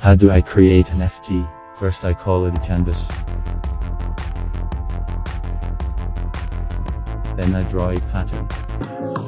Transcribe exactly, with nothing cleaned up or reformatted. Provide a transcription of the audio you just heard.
How do I create an F T? First I call it a canvas. Then I draw a pattern.